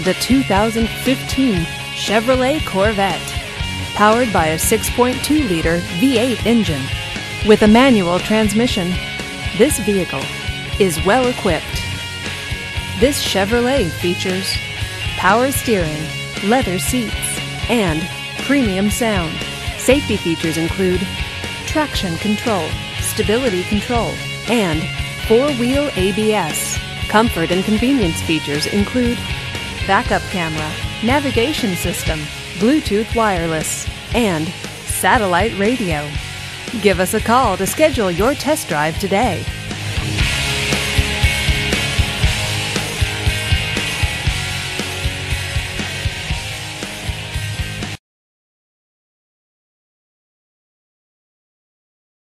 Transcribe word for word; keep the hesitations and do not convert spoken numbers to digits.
the two thousand fifteen Chevrolet Corvette. Powered by a six point two liter V eight engine with a manual transmission, this vehicle is well equipped. This Chevrolet features power steering, leather seats, and premium sound. Safety features include traction control, stability control, and four-wheel A B S. Comfort and convenience features include backup camera, navigation system, Bluetooth wireless, and satellite radio. Give us a call to schedule your test drive today.